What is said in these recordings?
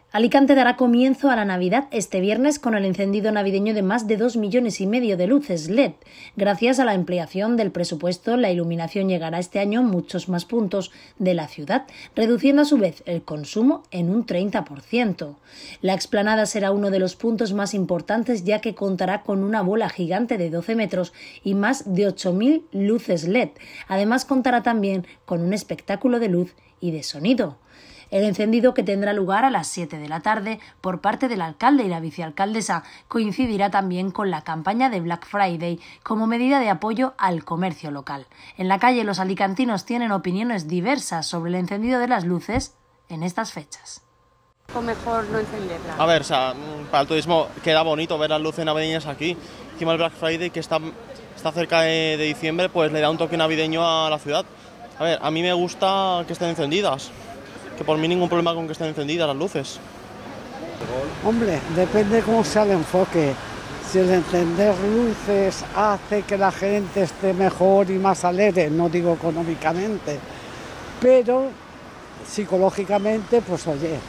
Alicante dará comienzo a la Navidad este viernes con el encendido navideño de más de 2,5 millones de luces LED. Gracias a la ampliación del presupuesto, la iluminación llegará este año a muchos más puntos de la ciudad, reduciendo a su vez el consumo en un 30%. La explanada será uno de los puntos más importantes, ya que contará con una bola gigante de 12 metros y más de 8.000 luces LED. Además, contará también con un espectáculo de luz y de sonido. El encendido, que tendrá lugar a las 7 de la tarde por parte del alcalde y la vicealcaldesa, coincidirá también con la campaña de Black Friday como medida de apoyo al comercio local. En la calle, los alicantinos tienen opiniones diversas sobre el encendido de las luces en estas fechas. O mejor no encenderla. A ver, para el turismo queda bonito ver las luces navideñas aquí. Encima el Black Friday, que está cerca de diciembre, pues le da un toque navideño a la ciudad. A ver, a mí me gusta que estén encendidas. Que por mí ningún problema con que estén encendidas las luces. Hombre, depende cómo sea el enfoque. Si el encender luces hace que la gente esté mejor y más alegre, no digo económicamente, pero psicológicamente, pues oye,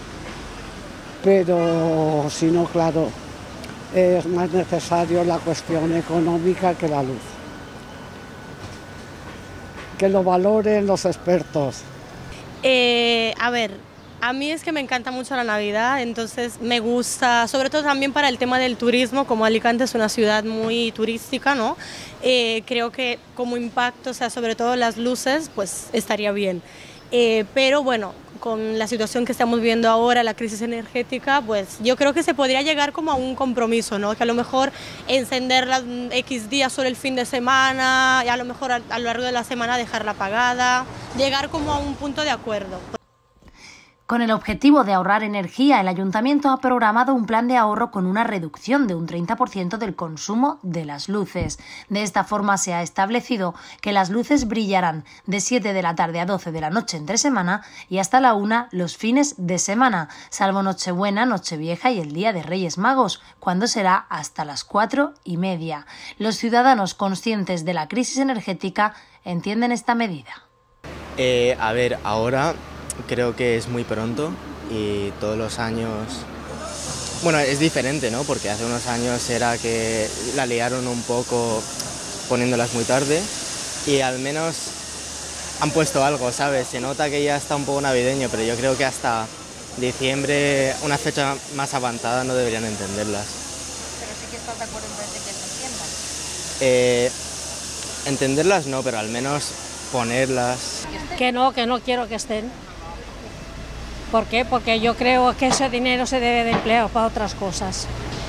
pero si no, claro, es más necesario la cuestión económica que la luz. Que lo valoren los expertos. A ver, a mí es que me encanta mucho la Navidad, entonces me gusta, sobre todo también para el tema del turismo, como Alicante es una ciudad muy turística, ¿no? Creo que como impacto, o sea, sobre todo las luces, pues estaría bien. Pero bueno, con la situación que estamos viviendo ahora, la crisis energética, pues yo creo que se podría llegar como a un compromiso, ¿no? Que a lo mejor encenderla X días solo el fin de semana y a lo mejor a lo largo de la semana dejarla apagada, llegar como a un punto de acuerdo. Con el objetivo de ahorrar energía, el Ayuntamiento ha programado un plan de ahorro con una reducción de un 30% del consumo de las luces. De esta forma se ha establecido que las luces brillarán de 7 de la tarde a 12 de la noche entre semana y hasta la 1 los fines de semana, salvo Nochebuena, Nochevieja y el Día de Reyes Magos, cuando será hasta las 4:30. Los ciudadanos conscientes de la crisis energética entienden esta medida. A ver, ahora creo que es muy pronto y todos los años, bueno, es diferente, ¿no? Porque hace unos años era que la liaron un poco poniéndolas muy tarde y al menos han puesto algo, ¿sabes? Se nota que ya está un poco navideño, pero yo creo que hasta diciembre, una fecha más avanzada, no deberían entenderlas. Pero sí que estás de acuerdo en que se enciendan. Entenderlas no, pero al menos ponerlas. Que no quiero que estén. ¿Por qué? Porque yo creo que ese dinero se debe de emplear para otras cosas.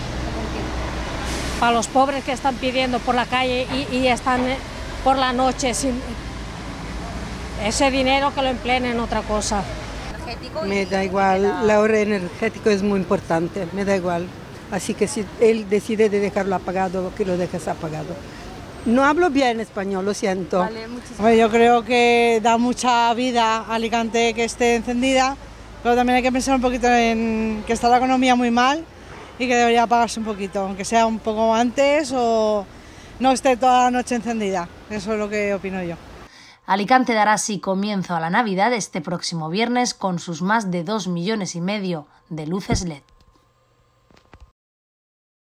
Para los pobres que están pidiendo por la calle y están por la noche sin ese dinero, que lo empleen en otra cosa. Me da igual, el ahorro energético es muy importante, me da igual. Así que si él decide de dejarlo apagado, que lo dejes apagado. No hablo bien español, lo siento. Vale, yo creo que da mucha vida a Alicante que esté encendida, pero también hay que pensar un poquito en que está la economía muy mal y que debería apagarse un poquito, aunque sea un poco antes o no esté toda la noche encendida. Eso es lo que opino yo. Alicante dará así comienzo a la Navidad este próximo viernes con sus más de 2,5 millones de luces LED.